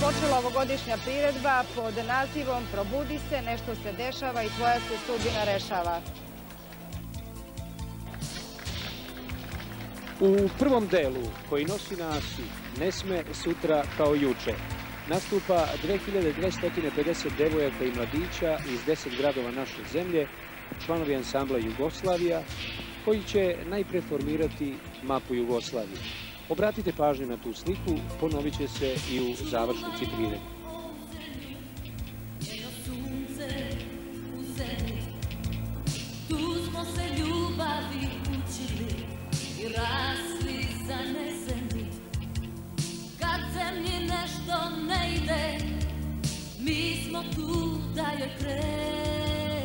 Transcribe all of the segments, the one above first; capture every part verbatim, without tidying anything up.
počela ovogodišnja priredba pod nazivom Probudi se, nešto se dešava i tvoja se sudbina rešava. U prvom delu, koji nosi naslov Ne sme sutra kao juče, nastupa dve hiljade dvesta pedeset devojaka i mladića iz deset gradova naše zemlje, članovi ansambla Jugoslavija, koji će najpre formirati mapu Jugoslavije. Obratite pažnju na tu sliku, ponovit će se i u završnici priredbe. Tu smo se ljubavi učili i rasli zaneseni. Kad zemlji nešto ne ide, mi smo tu da joj krene.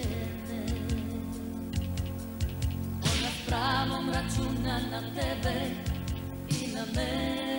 Ona s pravom računa na tebe i na mene.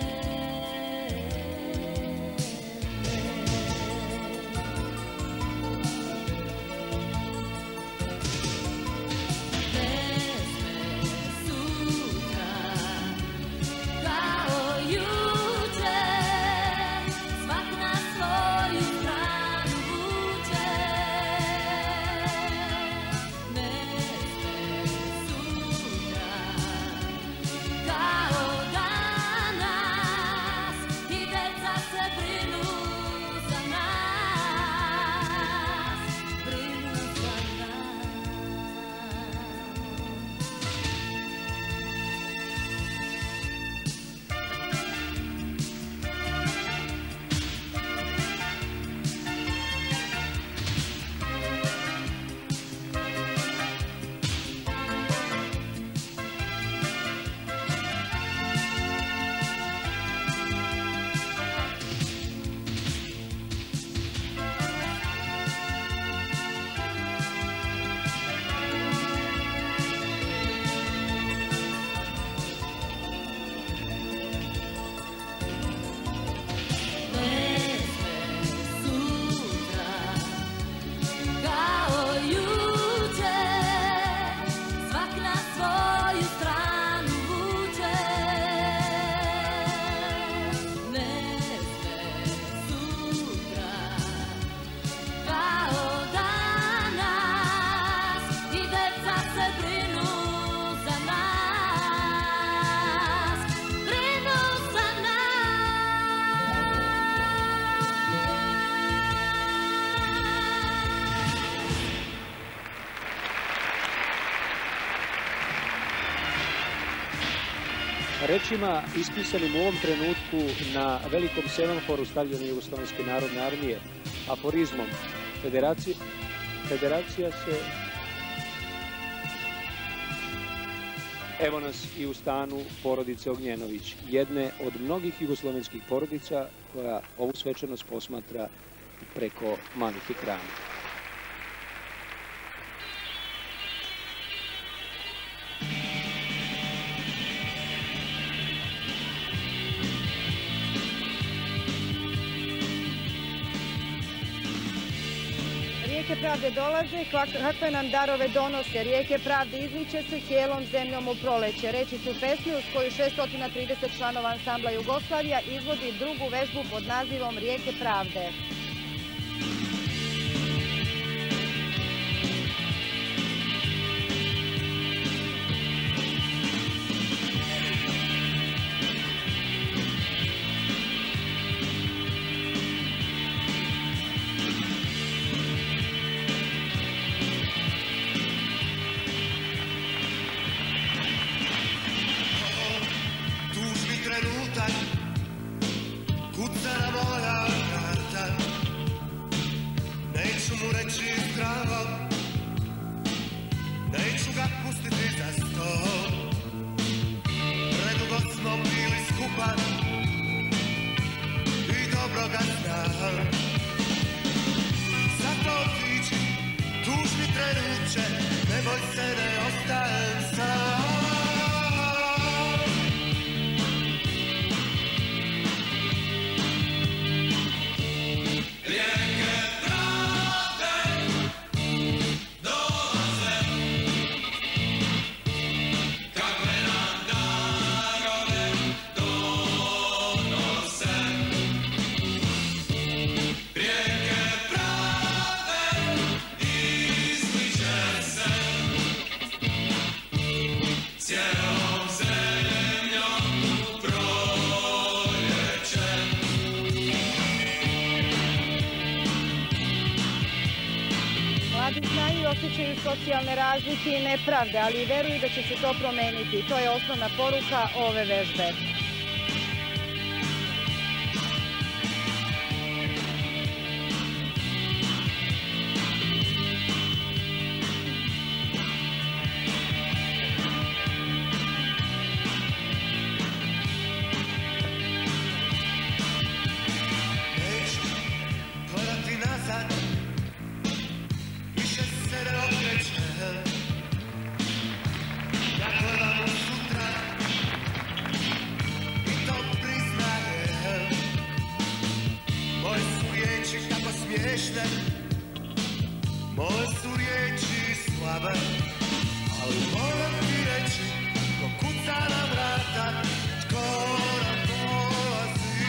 Rečima ispisanim u ovom trenutku na velikom semaforu stavljene Jugoslovenske narodne armije, aforizmom Federacija, federacija se... Evo nas i u stanu porodice Ognjenović, jedne od mnogih jugoslovenskih porodica koja ovu svečanost posmatra preko malih ekrana. Rijeke pravde dolaze, kakve nam darove donose. Rijeke pravde izniče se cijelom zemljom u proleće. Reči su pesme uz koju šesto trideset članova ansambla Jugoslavija izvodi drugu vežbu pod nazivom Rijeke pravde. Kucana moja karta, neću mu reći zdravo, neću ga pustiti za sto. Predugo smo bili skupa i dobro ga znam. Zato otići, tužni trenuće, ne boj se, ne ostajem sam. osjećaju socijalne razlike i nepravde, ali veruju da će se to promeniti. To je osnovna poruka ove vežbe. Moje su riječi slabe, ali moram ti reći, ko kuca na vrata, tko nam dolazi.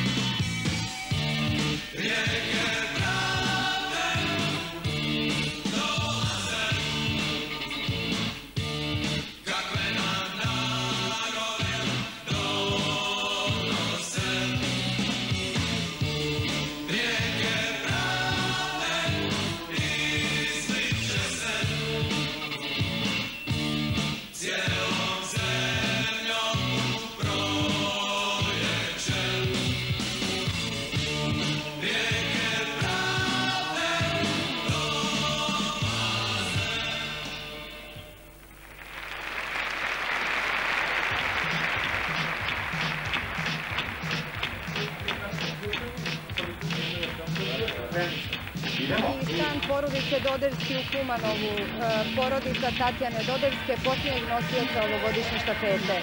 Rijeke pravde dolaze, kakve nam narode donose. Rijeke cijelom zemljom u proljeće. Rijeke pravde dolaze. I stan porodice Dodelski u Kumanovu, porodica Tatjane Dodelske, posljednjeg nosioca ovogodišnje štafete.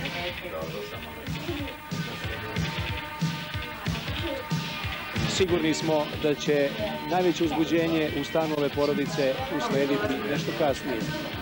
Sigurni smo da će najveće uzbuđenje u stanu ove porodice uslediti nešto kasnije.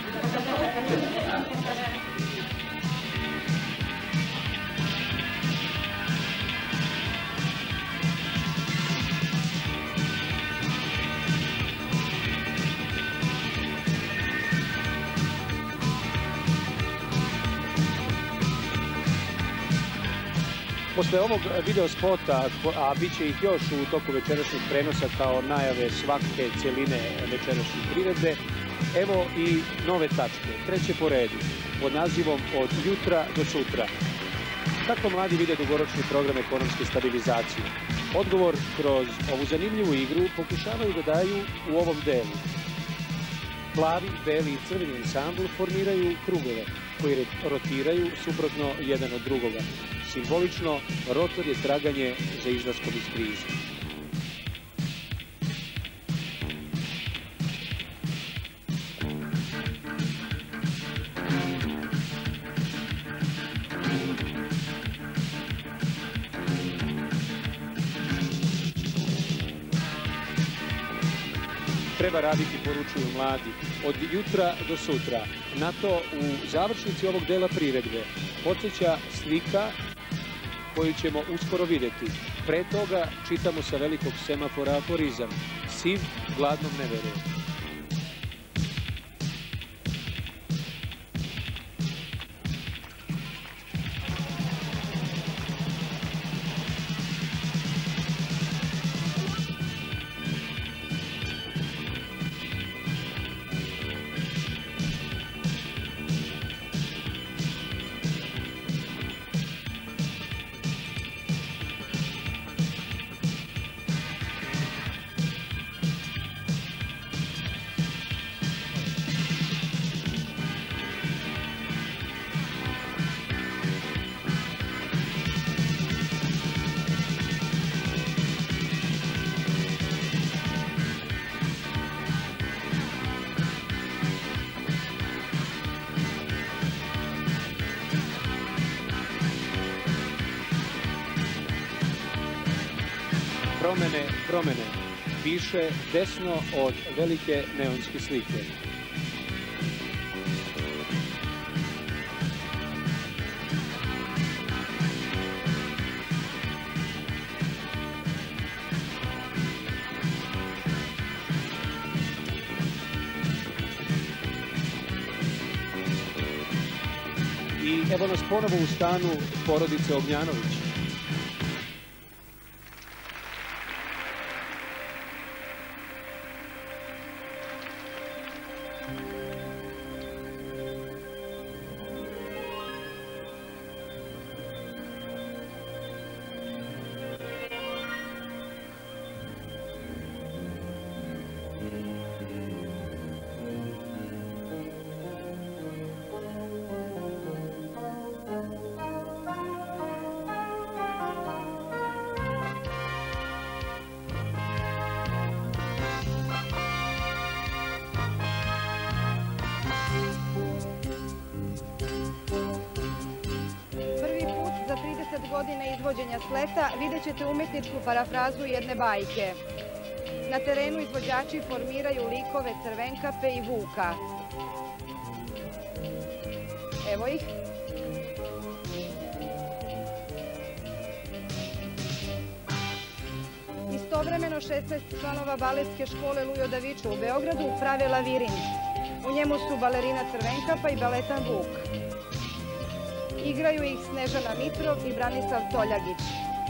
Posle ovog video spota, a bit će ih još u toku večerašnjeg prenosa kao najave svake cjeline večerašnje priredbe, evo i nove tačke, treće po redu, pod nazivom Od jutra do sutra. Kako mladi vide dugoročni program ekonomske stabilizacije? Odgovor kroz ovu zanimljivu igru pokušavaju da daju u ovom delu. Plavi, beli i crveni ansambl formiraju krugove koji rotiraju suprotno jedan od drugoga. Simbolično, rotor je traganje za izlaskom iz krize. Treba raditi, poručuju mladi, od jutra do sutra. Na to u završnici ovog dela priredbe podsjeća slika koju ćemo uskoro vidjeti. Pre toga čitamo sa velikog semafora aforizam. Siv gladnom ne veruje. Promene, promene, piše desno od velike neonske slike. I evo nas ponovo u stanu porodice Ognjanović. trideset godina izvođenja sleta vidjet ćete umjetničku parafrazu jedne bajke. Na terenu izvođači formiraju likove Crvenkape i Vuka. Evo ih. Istovremeno šesnaest članova baletske škole Lujo Davičo u Beogradu prave lavirint. U njemu su balerina Crvenkapa i baletan Vuk. Igraju ih Snežana Mitrov i Branislav Toljagić.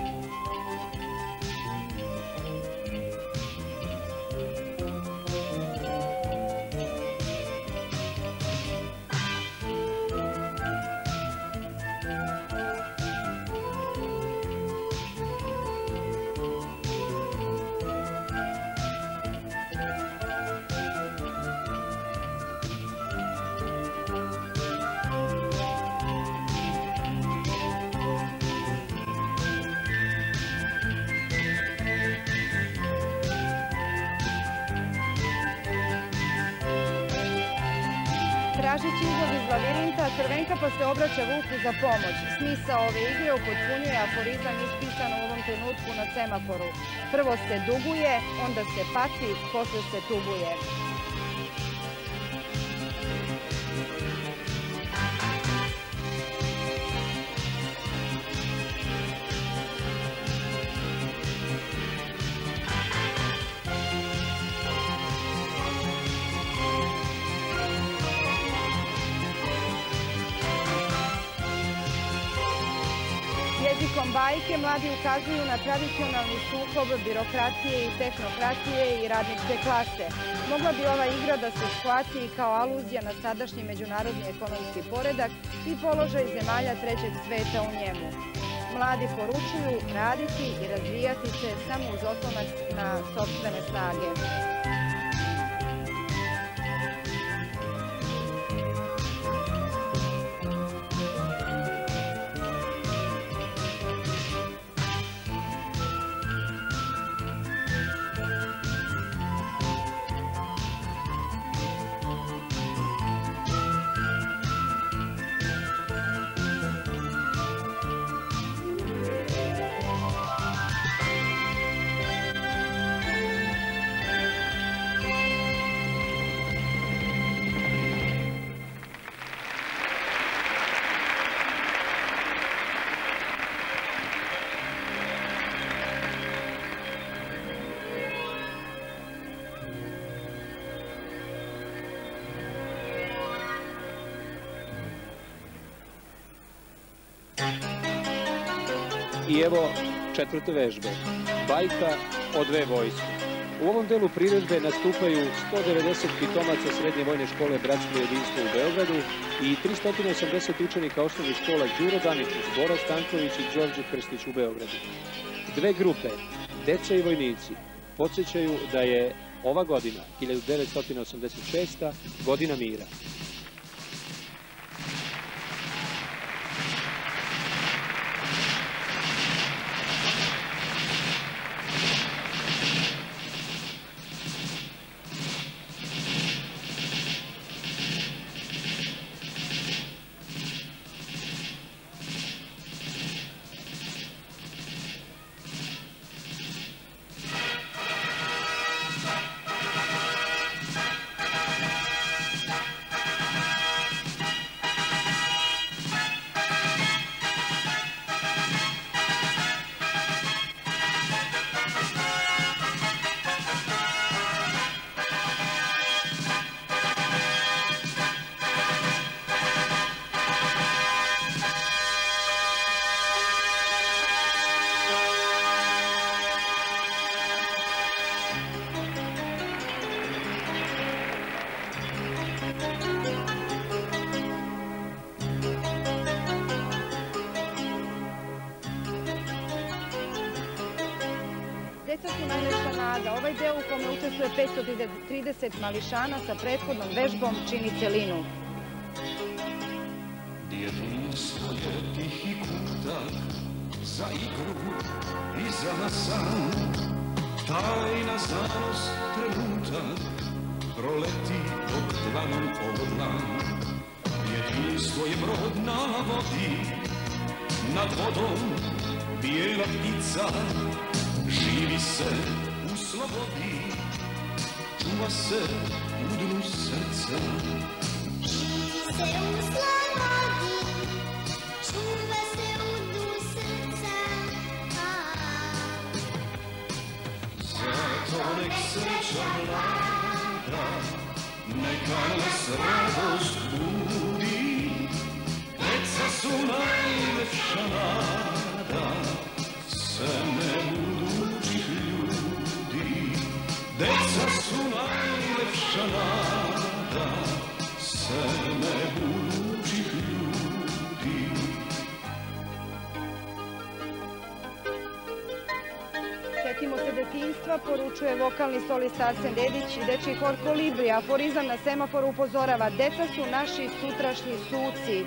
Tražeći izlaz iz lavirinta, Crvenkapa se obraća Vuku za pomoć. Smisao ove igre upotpunjuje aforizam ispisan u ovom trenutku na semaforu. Prvo se duguje, onda se pati, posle se tuguje. Jezikom bajke mladi ukazuju na tradicionalni sukob birokratije i tehnokratije i radničke klase. Mogla bi ova igra da se shvati kao aluzija na sadašnji međunarodni ekonomski poredak i položaj zemalja trećeg sveta u njemu. Mladi poručuju raditi i razvijati se samo uz oslonac na sopstvene snage. I evo četvrte vežbe, bajka o dve vojske. U ovom delu priredbe nastupaju sto devedeset pitomaca Srednje vojne škole Bratstvo i jedinstvo u Beogradu i tristo osamdeset učenika osnovnih škola Đuro Daničić, Bora Stanković i Đorđe Krstić u Beogradu. Dve grupe, deca i vojnici, podsjećaju da je ova godina, hiljadu devetsto osamdeset šesta. godina mira. Deca su najveća nada. Ovaj deo u kome učestvuje petsto trideset mališana sa prethodnom vežbom čini celinu. Djetinjstvo je tihi kutak za igru i za san. Tajna zanos trenutak proleti dok dlanom ovo dlan. Djetinjstvo je brod na vodi nad vodom bijela ptica, živi se u slobodi, čuva se u dnu srca. Živi se u slobodi, čuva se u dnu srca. Zato nek sreća mlada, neka nas radost budi, deca su najlepša nada, seme budućih ljudi. Deca su najlepša nada, seme budućih ljudi. Sjetimo se detinjstva, poručuje vokalni solist Arsen Dedić i dečji hor Kolibri. Aforizam na semaforu upozorava: deca su naši sutrašnji suci.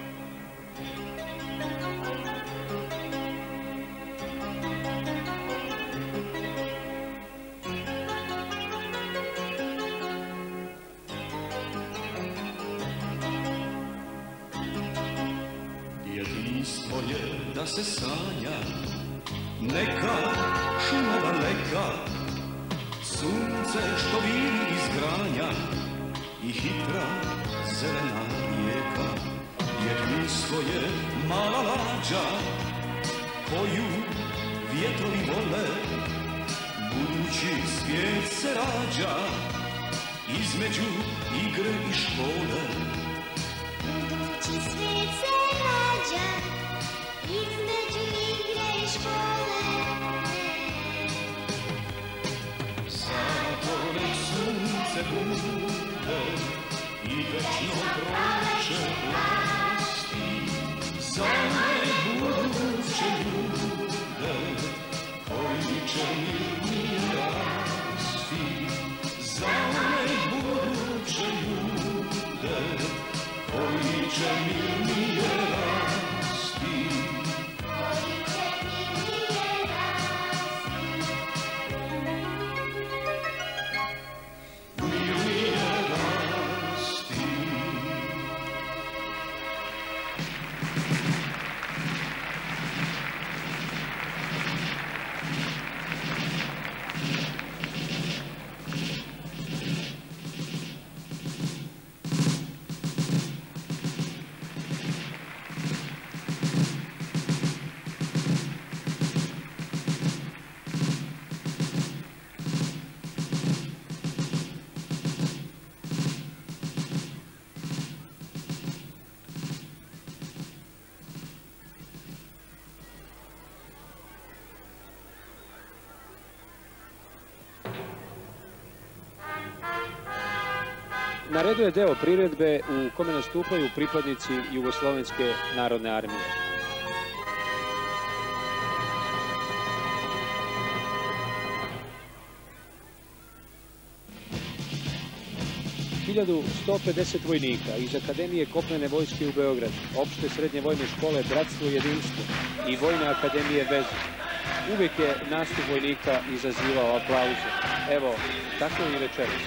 Djetinjstvo je da se sanja, neka šuma daleka, sunce što viri iz granja i hitra zelena rijeka. Djetinjstvo je mala lađa koju vjetrovi vole, budući svijet se rađa između igre i škole. Budući svijet se rađa između igre i škole. Zato nek sunce bude i večno proleće vlasti, za one buduće ljude koji će mirnije rasti. Za one buduće ljude koji će mirnije rasti. Koji će mirnije rasti. Mirnije rasti. Na redu je deo priredbe u kome nastupaju pripadnici Jugoslovenske narodne armije. hiljadu sto pedeset vojnika iz Akademije kopnene vojske u Beogradu, opšte srednje vojne škole Bratstvo i jedinstvo i Vojne akademije Vezu. Uvijek je nastup vojnika izazivao aplauze. Evo, tako i večeras.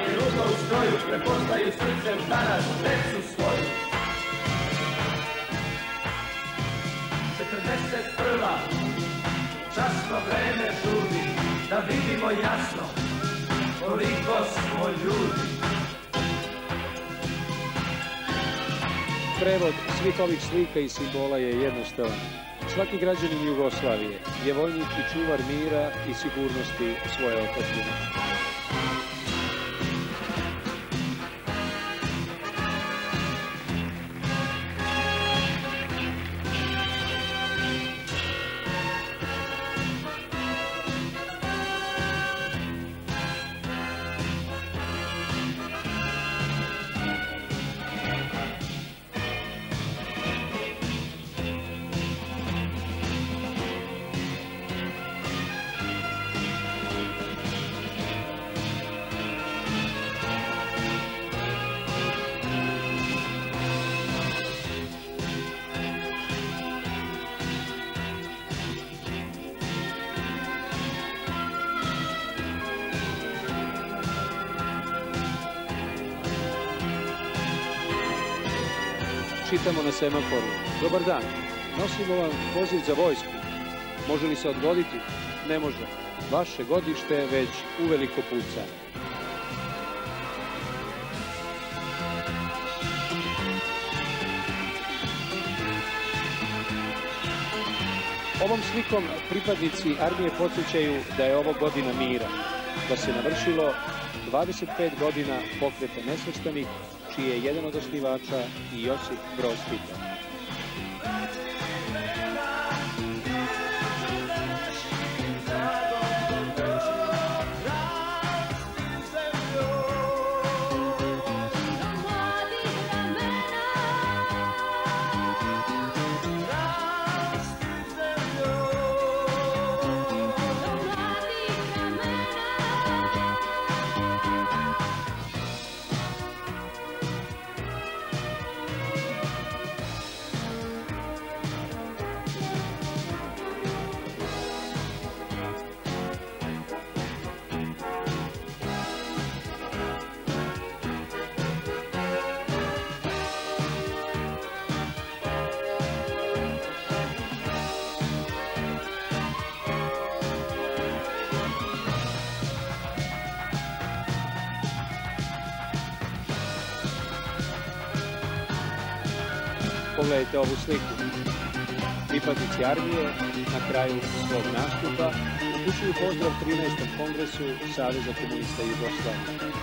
i ruka u stroju, prepoznaju srcem danas decu svoju. četrdeset prva časno vreme žudi, da vidimo jasno koliko smo ljudi. Prevod svih ovih slika i simbola je jednostavan. Svaki građanin Jugoslavije je vojnik i čuvar mira i sigurnosti svoje otadžbine. Čitamo na semaforu. Dobar dan. Nosimo vam poziv za vojsku. Može li se odgoditi? Ne može. Vaše godište već uveliko puca. Ovom slikom pripadnici armije podsjećaju da je ovo godina mira, da se navršilo dvadeset pet godina pokreta nesvrstanih, čiji je jedan od osnivača i Josip Broz Tito. Pogledajte ovu sliku. Pripadnici armije na kraju svog nastupa upućuju pozdrav trinaestom kongresu Saveza komunista Jugoslavije.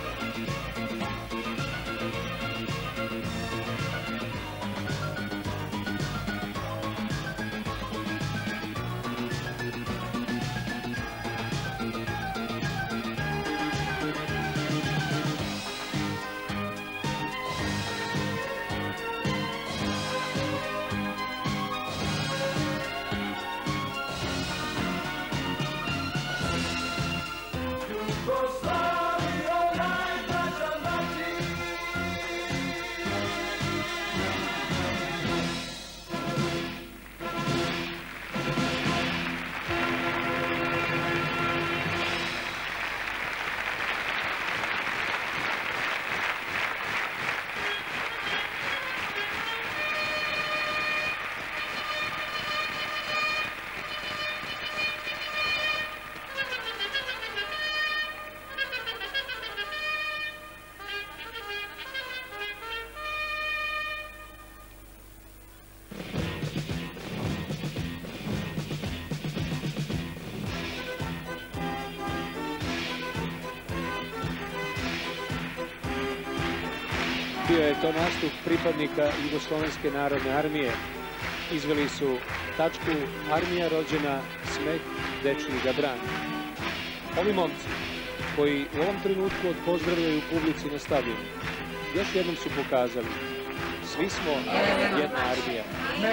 Bio je to nastup pripadnika Jugoslovenske narodne armije. Izveli su tačku Armija rođena, smeh dečiji ga brani. Ovi momci koji u ovom trenutku odpozdravljaju publici na stadionu, još jednom su pokazali: svi smo jedna armija.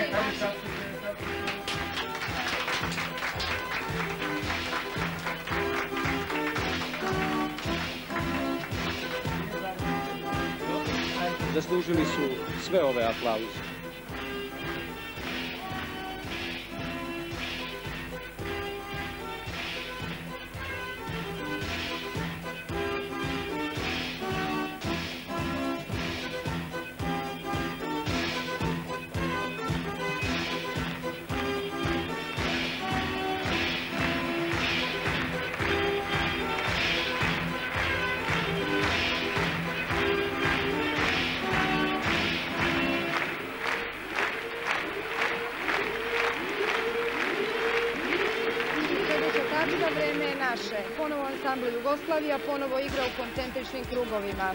Zaslužili su sve ove aplauze. naše. Ponovo ansambl Jugoslavija, ponovo igra u koncentričnim krugovima.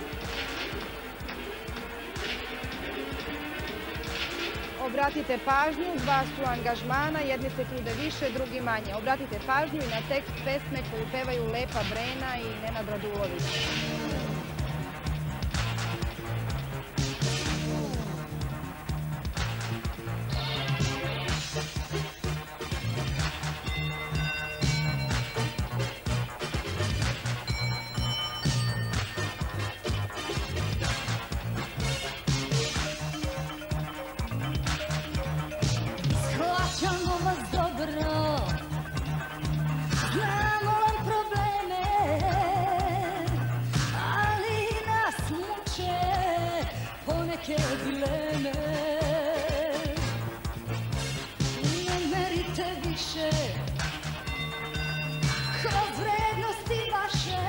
Obratite pažnju, dva su angažmana, jedni se trude više, drugi manje. Obratite pažnju i na tekst pesme koju pevaju Lepa Brena i Nenad Radulović. Shvaćamo vas dobro, znamo vam probleme, ali nas muče poneke dileme. Ne merite više kroz vrednosti vaše,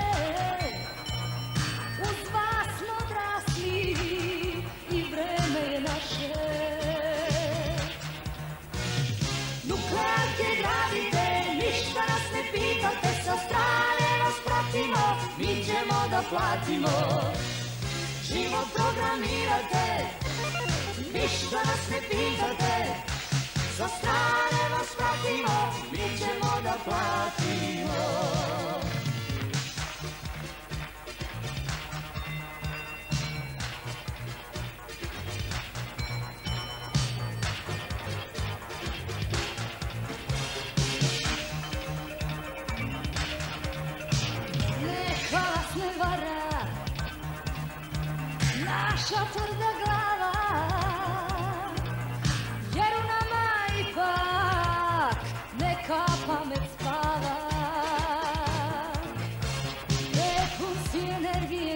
uz vas smo odrasli i vreme je naše. Nuklearke gradite, ništa nas ne pitate, sa strane vas pratimo, mi ćemo da platimo. Život programirate, ništa nas ne pitate, sa strane vas pratimo, mi ćemo da platimo. Naša tvrda glava, jer u nama ipak neka pamet spava. Prepun si energije,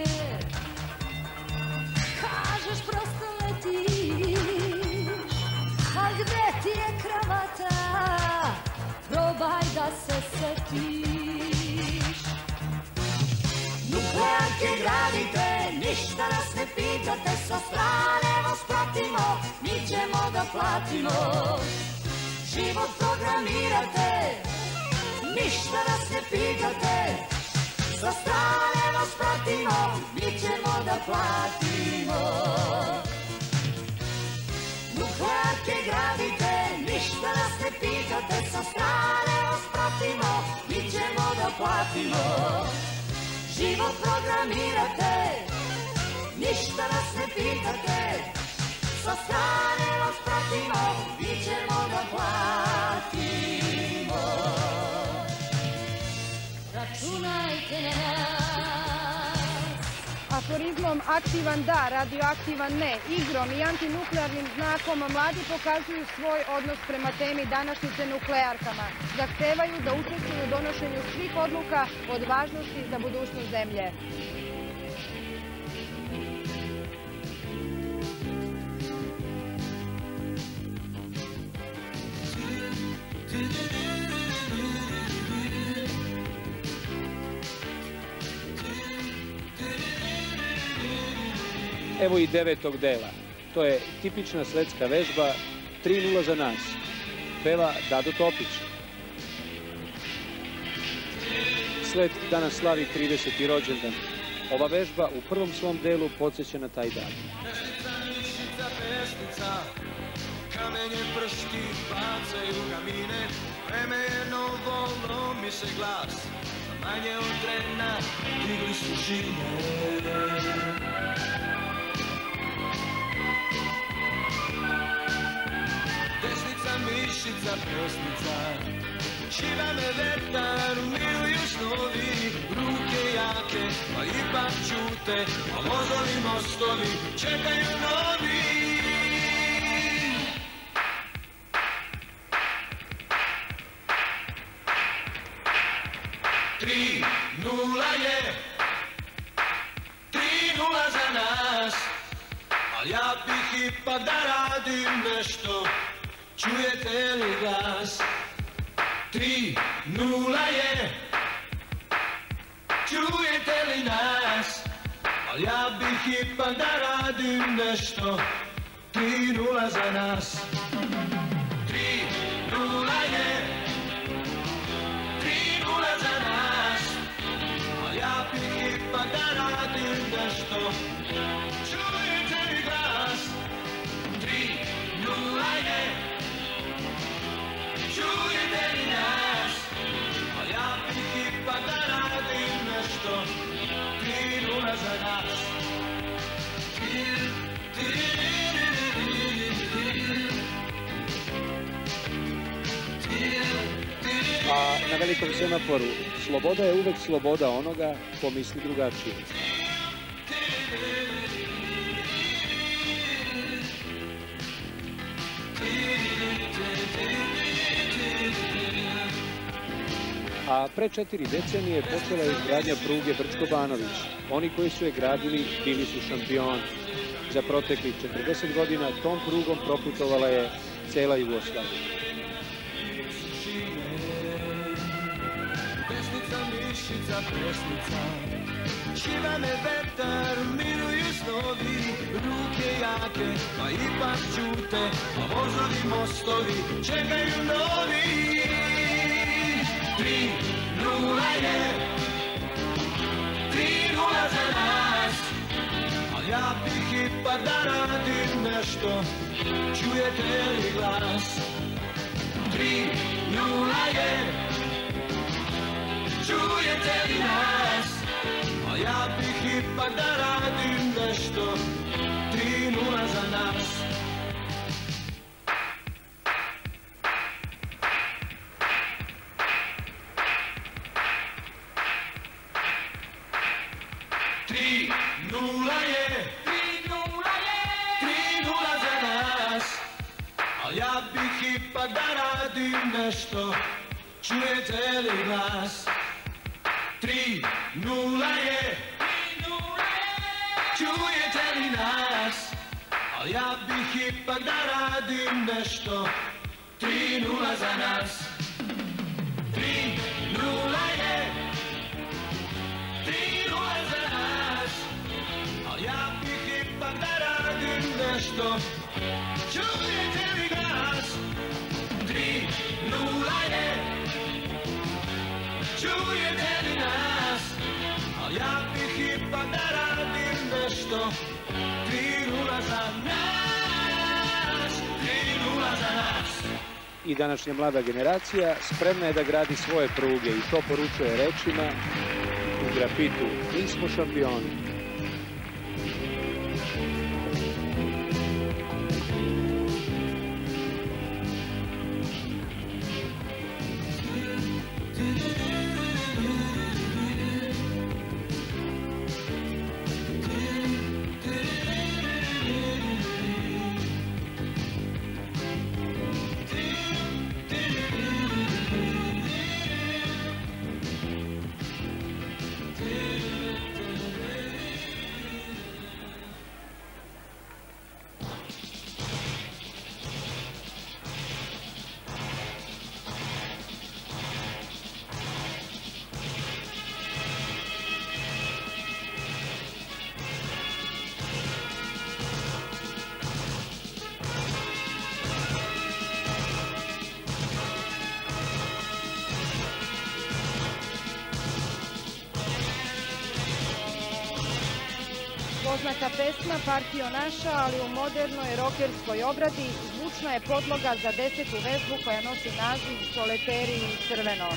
kažeš prosto letiš, a gde ti je kravata, probaj da se setiš. Nuklearke gradite, ništa nas ne pitate, sa strane vas pratimo, mi ćemo da platimo. Život programirate, ništa nas ne pitate, sa strane vas pratimo, mi ćemo da platimo. Nuklearke gradite, ništa nas ne pitate, sa strane vas pratimo, mi ćemo da platimo. Život programirate, ništa nas ne pitate, sa strane vas pratimo, mi ćemo da platimo. Računajte na nas. Aforizmom aktivan da, radioaktivan ne, igrom i antinuklearnim znakom mladi pokazuju svoj odnos prema temi današnjice nuklearkama. Zahtevaju da učestvuju u donošenju svih odluka od važnosti za budućnost zemlje. Evo i devetog dela. To je tipična sletska vežba, tri nula za nas. Peva Dado Topić. Slet danas slavi trideseti rođendan. Ova vežba u prvom svom delu podsjeća na taj dan. Pesnica, mišica, pesnica, kamenje pršti, bacaju kamine, vreme je novo, lomi se glas, manje od trena, digli su žine. Desnica, mišica, pesnica, šiva me vetar, umiruju snovi, ruke jake, pa ipak čute, a vozovi mostovi čekaju novi. Tri nula je, tri nula za nas, al ja bih ipak da radim nešto, čujete li glas? Tri nula je, čujete li nas? Al ja bih ipak da radim nešto, tri nula za nas. Tri nula je, tri nula za nas. pa da radim nešto. Čujete li glas? Tri, nula je. Čujete li nas? A ja bih ipak da radim nešto. Tri, nula za nas. A na velikom semaforu, sloboda je uvek sloboda onoga ko misli drugačije. A pre četiri decenije počela je izgradnja pruge Brčko-Banović. Oni koji su je gradili bili su šampioni. Za proteklih četrdeset godina tom prugom proputovala je cela Jugoslavija. Pesnica, mišica, pesnica. Šiva me vetar, miruju snovi, ruke jake, pa ipak ćute, a vozovi mostovi čekaju novi. Tri, nula je, tri, nula za nas, a ja bih ipak da radim nešto, čujete li glas? Tri, nula je, čujete li nas? A ja bih ipak da radim nešto. Tri nula za nas. Tri nula je. Tri nula je. Tri nula za nas. A ja bih ipak da radim nešto. Čujete li glas? Tri, nula je, tri, nula je, čujete li nas? A ja bih ipak da radim nešto. Tri, nula za nas. Tri, nula je, tri, nula za nas. A ja bih ipak da radim nešto. Čujete li glas? Tri, nula je, čujete li nas? A ja bih ipak da radim nešto. Tri nula za nas, tri nula za nas. I današnja mlada generacija spremna je da gradi svoje pruge i to poručuje rečima u grafitu "Mi smo šampioni". Poznata pesma Partijo naša, ali u modernoj rokerskoj obradi zvučna je podloga za desetu vežbu koja nosi naziv Soleteri i crveno.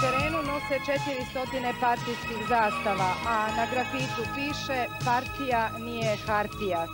terenu nose četiristo partijskih zastava, a na grafitu piše partija nije hartija.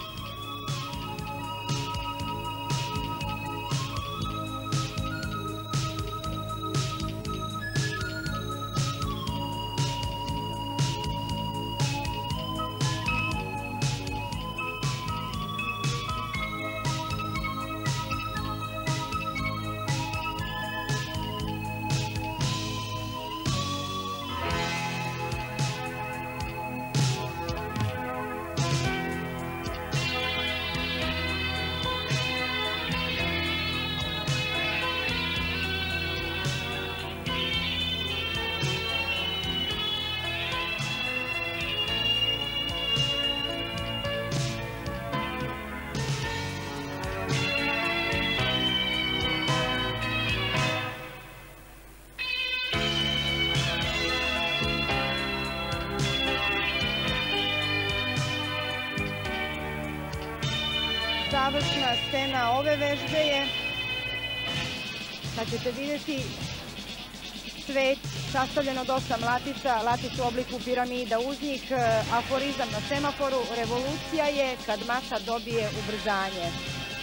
Završna scena ove vežbe je kad ćete vidjeti svet sastavljen od osam latica, latice u obliku piramida, uz njih aforizam na semaforu, revolucija je kad masa dobije ubrzanje.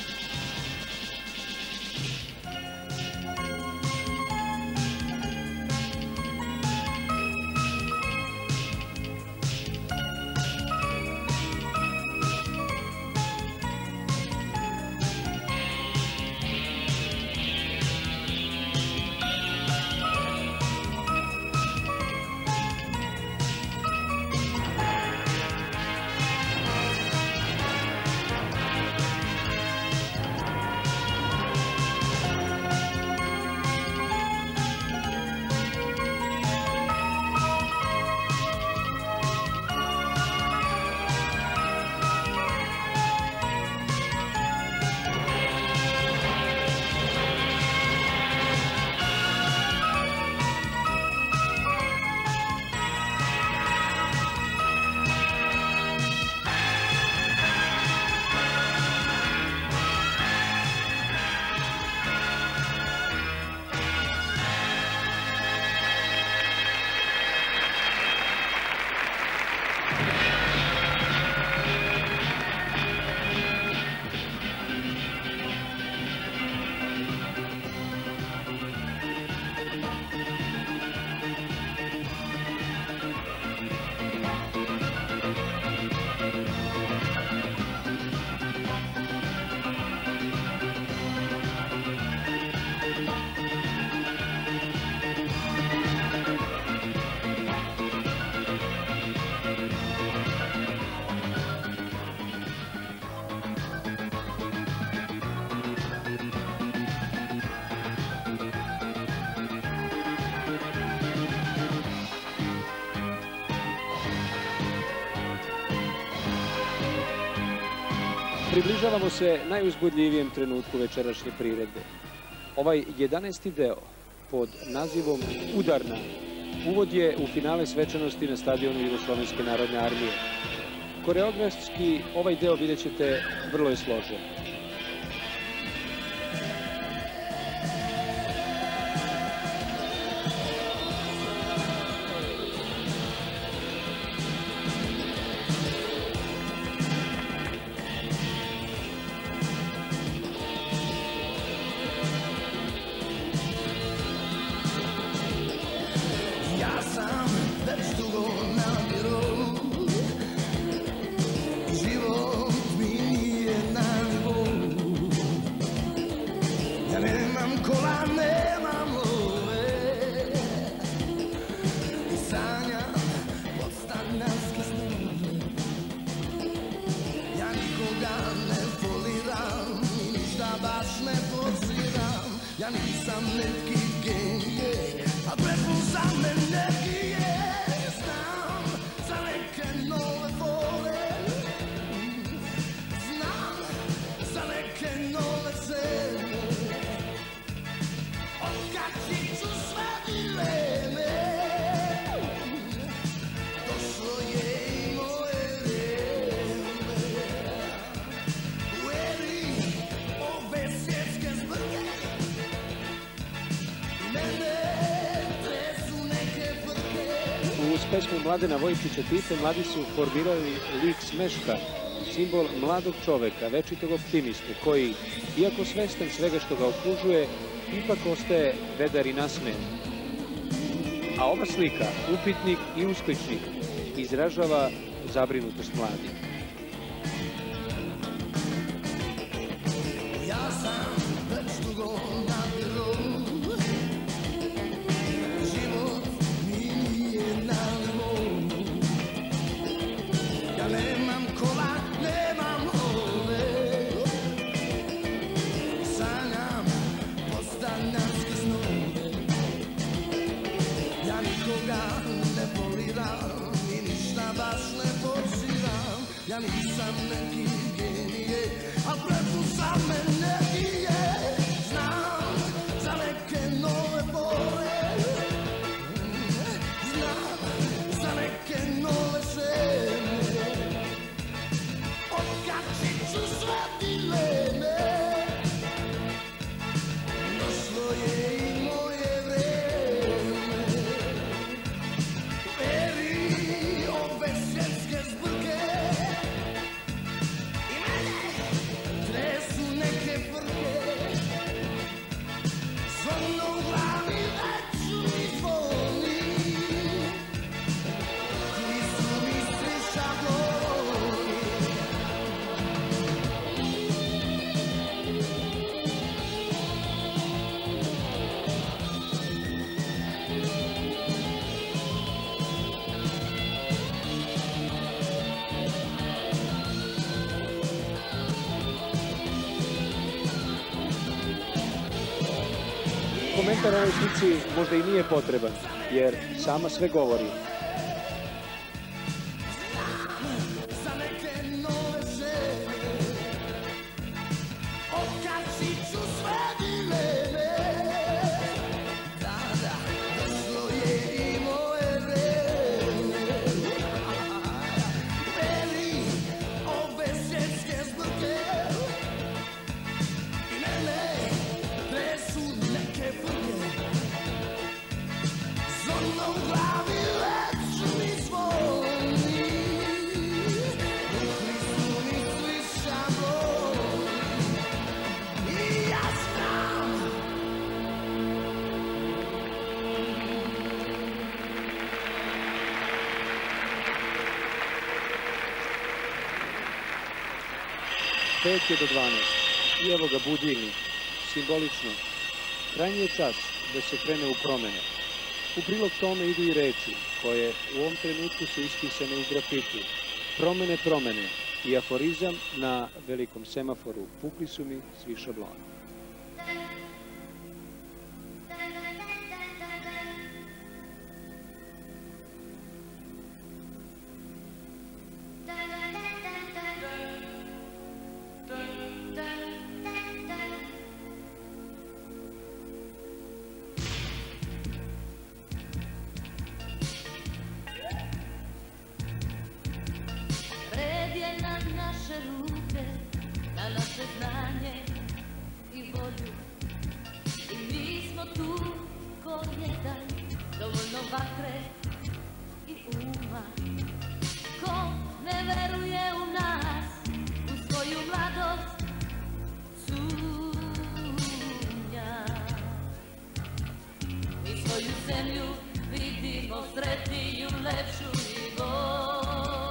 Približavamo se najuzbudljivijem trenutku večerašnje priredbe. Ovaj jedanaesti deo pod nazivom Udarna uvod je u finale svečanosti na stadionu Jugoslovenske narodne armije. Koreografski ovaj deo vidjet ćete vrlo je složen. Mene pesme Mladena Vojčića Tite mladi su formirali lik Smeška, simbol mladog čoveka, večitog optimiste, koji, iako svestan svega što ga okružuje, ipak ostaje vedar i nasmejan. A ova slika, upitnik i uskličnik, izražava zabrinutost mladih. Ja sam već dugo na birou, život mi nije na nivou. Ja nemam kola, nemam hole, sanjam postanjanske snove. Ja nikoga ne poliram i ništa baš ne poziram. Ja nisam neki genije, a prepušam energije. Znam za neke nove bore, znam za neke nove žene. Otkačit ću sve dileme, došlo je i moje vreme. Veri ove svjetske zbrke i mene tresu neke frke. Zvono u glavi već mi zvoni, koji su mi svi šabloni. Komentar ovoj slici možda i nije potreban, jer sama sve govori. Za neke nove žene, otkačit ću sve dileme. Da, da, došlo je i moje vreme. Veri ove svjetske zbrke i mene tresu neke frke. Zvono u glavi već mi zvoni, koji su mi svi šabloni. I ja znam. Pet je do dvanaest i evo ga budilnik, simbolično. Krajnji je čas da se krene u promene. U prilog tome idu i reči koje u ovom trenutku su ispisane u grafitu. Promene, promene i aforizam na velikom semaforu. Pukli su mi svi šabloni. Red je na naše ruke, na naše znanje i volju. I mi smo tu ko jedan, dovoljno vatre i uma. Ko ne veruje u nas, u svoju mladost sumnja. Mi svoju zemlju vidimo sretniju, lepšu i bolju.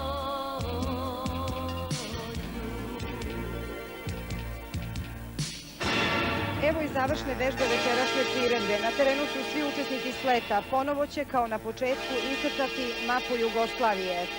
Evo i završne vežbe večerašnje priredbe. Na terenu su svi učesnici sleta. Ponovo će, kao na početku, iscrtati mapu Jugoslavije.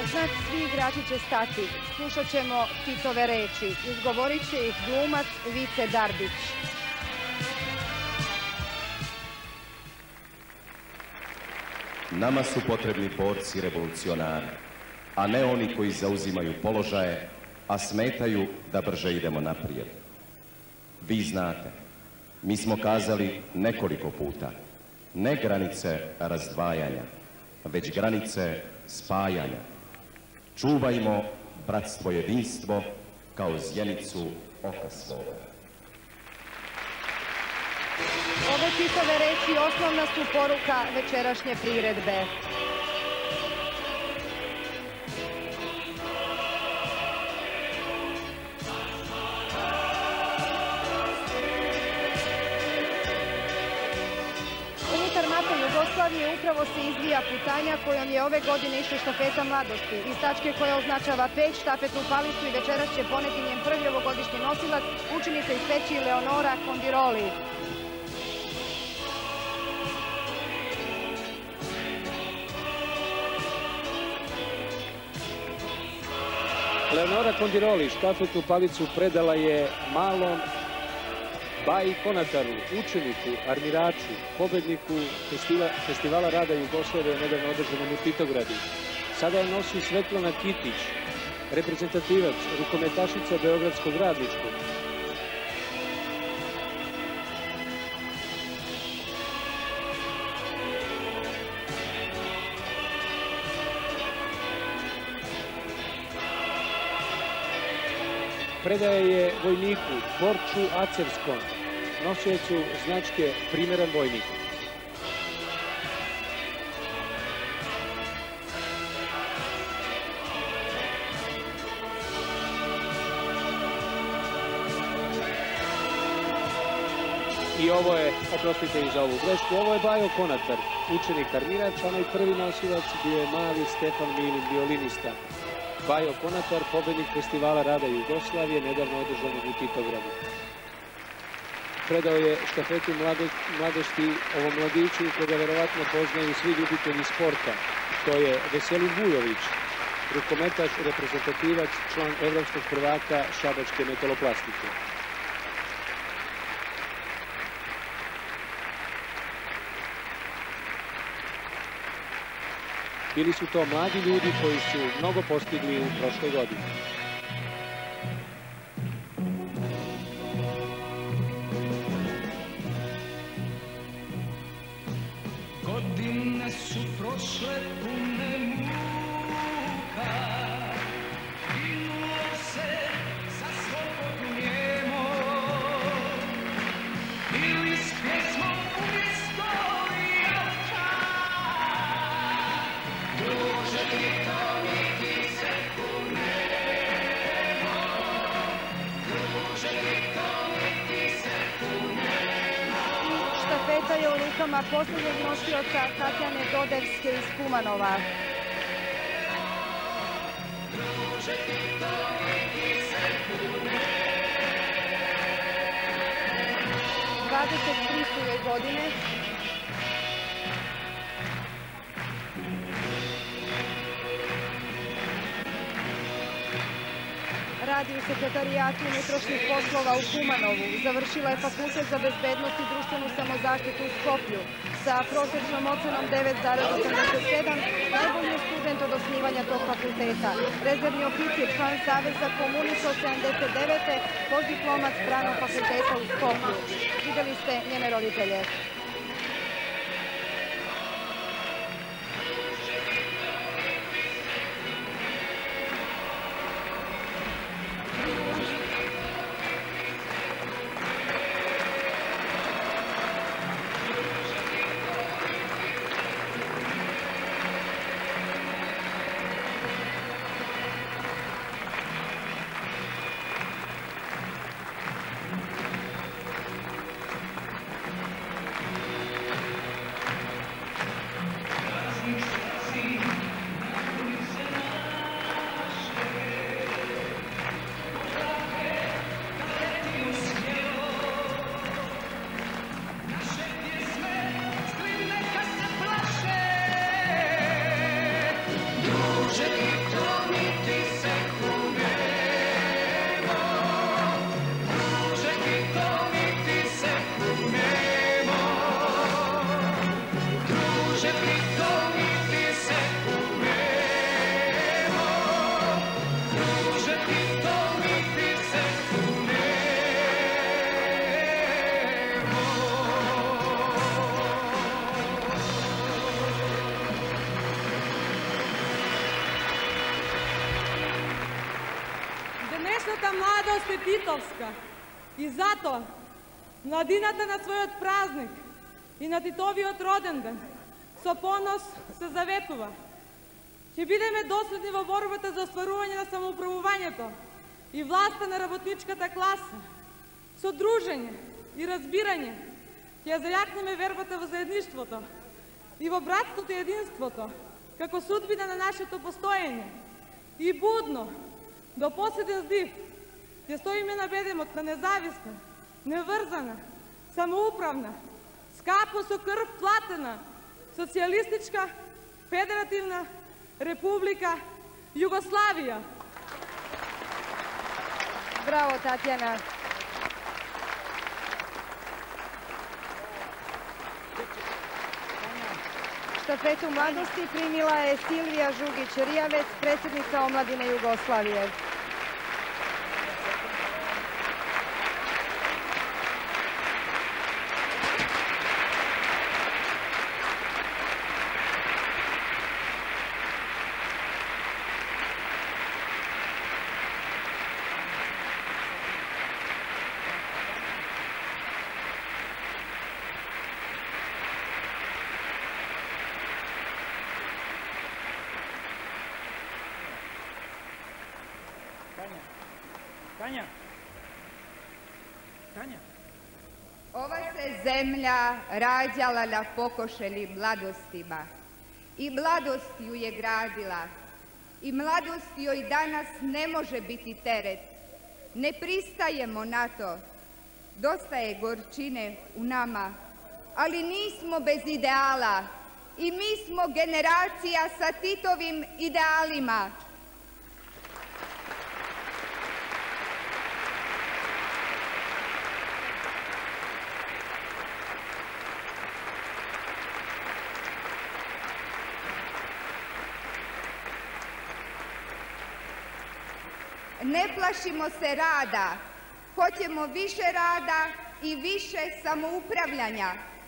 znak svi igrači će stati. Slušat ćemo Titove reči. Izgovorit će ih glumac Vice Darbić. Nama su potrebni borci revolucionari, a ne oni koji zauzimaju položaje, a smetaju da brže idemo naprijed. Vi znate, mi smo kazali nekoliko puta, ne granice razdvajanja, već granice spajanja. Čuvajmo bratstvo jedinstvo kao zjenicu oka svoga. Ove Titove reči osnovna su poruka večerašnje priredbe. Unutar mape Jugoslavije upravo se izvija putanja kojom je ove godine išla štafeta mladosti. Iz tačke koja označava peć, štafetnu palicu i večeras će poneti njen prvi ovogodišnji nosilac, učenica iz Peći Leonora Kondiroli. Leonora Kondiroli štafetnu palicu predala je malom Baji Konataru, učeniku, armiraču, pobedniku Festivala rada Jugoslavije nedavno održanom u Titogradu. Sada je nosi Svetlana Kitić, reprezentativac, rukometašica Beogradskog radničkog. Predaje je vojniku Borču Acevskom, nosiocu značke Primeran vojnik. I ovo je, oprostite i za ovu grešku, ovo je Bajo Konatar, učenik armirač, a onaj prvi nosilac bio je mali Stefan Milin, violinista. Bajo Konatar, pobednik Festivala rada Jugoslavije, nedavno održanog u Titogradu. Predao je štafetu mladosti ovom mladiću koga verovatno poznaju svi ljubitelji sporta. To je Veselin Vujović, rukometaš, reprezentativac, član evropskog prvaka šabačke metaloplastike. Bili su to mladi ljudi koji su mnogo postigli u prošloj godini. Godine su prošle pune muka, ginulo se za slobodu njemo, ili s pjesmom umjesto jalka. Druže Tito, niti se kunemo, druže Tito, niti se kunemo. Štafeta je u rukama posljednjeg nosioca Tatjane Dodevske iz Kumanova. dvadeset tri su joj godine. Radi u sekretarijatu unutrašnjih poslova u Kumanovu. Završila je fakultet za bezbednost i društvenu samozaštitu u Skoplju. Sa prosječnom ocenom devet zarez osamdeset sedam, najbolji je student od osnivanja tog fakulteta. Rezervni oficir, član Saveza komunista od sedamdeset devete. Postdiplomac Pravnog fakulteta u Skoplju. Videli ste njene roditelje. mladost je titovska i zato mladината на својот празник и на Титовиот роден ден со понос се заветува. Ќе бидеме доследни во борбата за остварување на самоуправувањето и власта на работничката класа. Со дружење и разбирање ќе зајакнеме вербата во заедништвото и во братството и единството како судбина на нашето постоење. И будно, до последен здив, ќе стоиме на бедемот на независна, неврзана, самоуправна, скапо со крв платена, социјалистичка, федеративна Република Југославија. Браво, Татјана. Štafetu mladosti primila je Silvija Žugić-Rijavec, predsjednica Omladine Jugoslavije. Tanja. Tanja. Ova se zemlja rađala na pokošenim mladostima i mladost ju je gradila i mladost joj danas ne može biti teret. Ne pristajemo na to. Dosta je gorčine u nama, ali nismo bez ideala i mi smo generacija sa Titovim idealima. Ne plašimo se rada, hoćemo više rada i više samoupravljanja.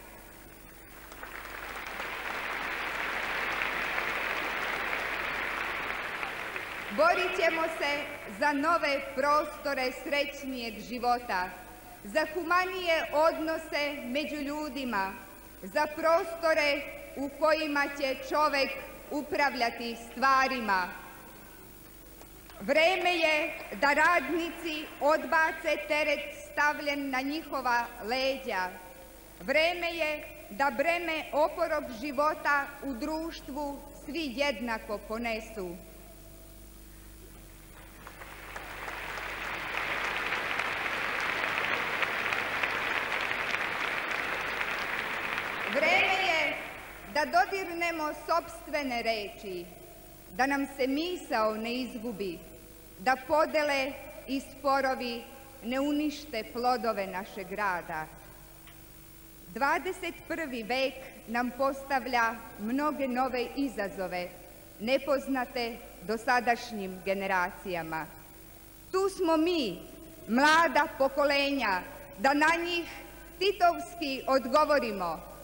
Borit ćemo se za nove prostore srećnijeg života, za humanije odnose među ljudima, za prostore u kojima će čovjek upravljati stvarima. Vreme je da radnici odbace teret stavljen na njihova leđa. Vreme je da breme oporog života u društvu svi jednako ponesu. Vreme je da dodirnemo sopstvene reči, da nam se misao ne izgubi, da podele i sporovi ne unište plodove našeg rada. dvadeset prvi vek nam postavlja mnoge nove izazove, nepoznate dosadašnjim generacijama. Tu smo mi, mlada pokolenja, da na njih titovski odgovorimo.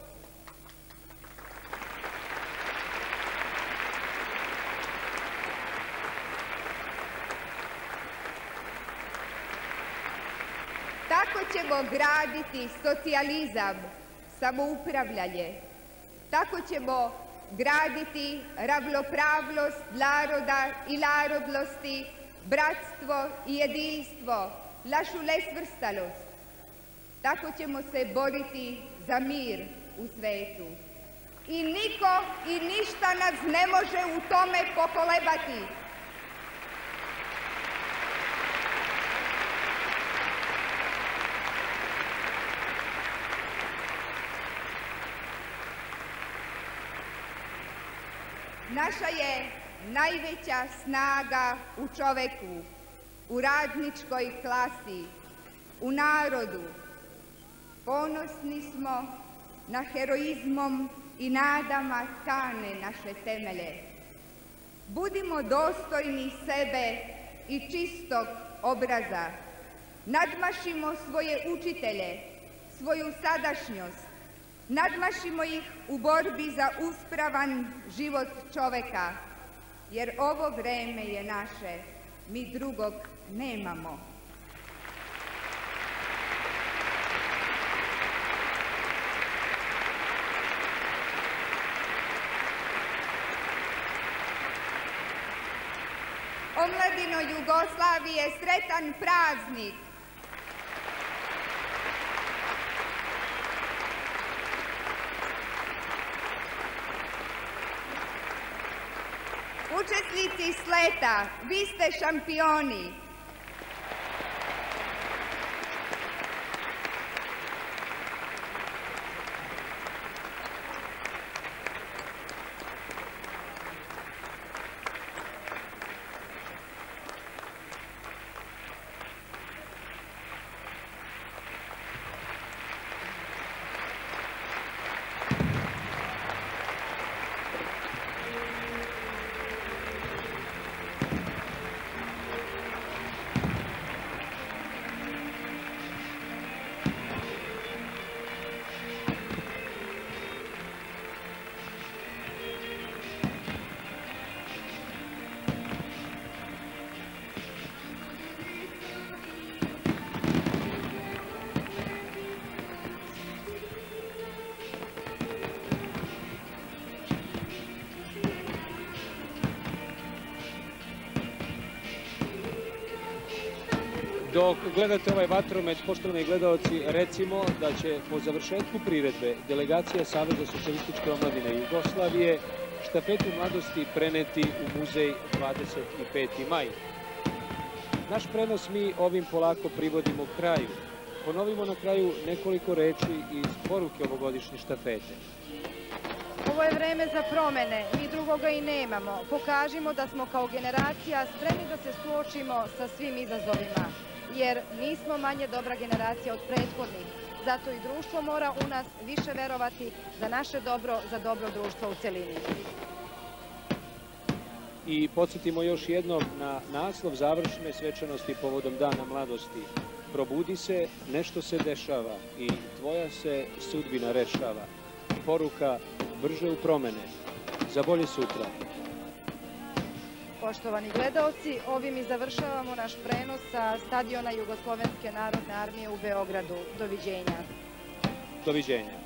Tako ćemo graditi socijalizam, samoupravljanje. Tako ćemo graditi ravnopravnost naroda i narodnosti, bratstvo i jedinstvo, našu nesvrstanost. Tako ćemo se boriti za mir u svetu. I niko i ništa nas ne može u tome pokolebati. Naša je najveća snaga u čoveku, u radničkoj klasi, u narodu. Ponosni smo na heroizmom i nadama tkane naše temelje. Budimo dostojni sebe i čistog obraza. Nadmašimo svoje učitelje, svoju sadašnjost. Nadmašimo ih u borbi za uspravan život čoveka, jer ovo vreme je naše, mi drugog nemamo. omladino Jugoslavije, sretan praznik! Učesnici sleta, vi ste šampioni! Dok gledate ovaj vatromet, poštovani gledalci, recimo da će po završetku priredbe delegacija Saveza socijalističke omladine Jugoslavije štafetu mladosti preneti u muzej dvadeset peti maj. Naš prenos mi ovim polako privodimo kraju. Ponovimo na kraju nekoliko reči iz poruke ovogodišnje štafete. Ovo je vreme za promene, mi drugoga i nemamo. Pokažimo da smo kao generacija spremni da se suočimo sa svim izazovima, jer nismo manje dobra generacija od prethodnih. Zato i društvo mora u nas više verovati za naše dobro, za dobro društva u celini. I podsjetimo još jednom na naslov završne svečanosti povodom Dana mladosti. Probudi se, nešto se dešava i tvoja se sudbina rešava. Poruka brže u promene, za bolje sutra. Poštovani gledaoci, ovim i završavamo naš prenos sa stadiona Jugoslovenske narodne armije u Beogradu. Doviđenja. Doviđenja.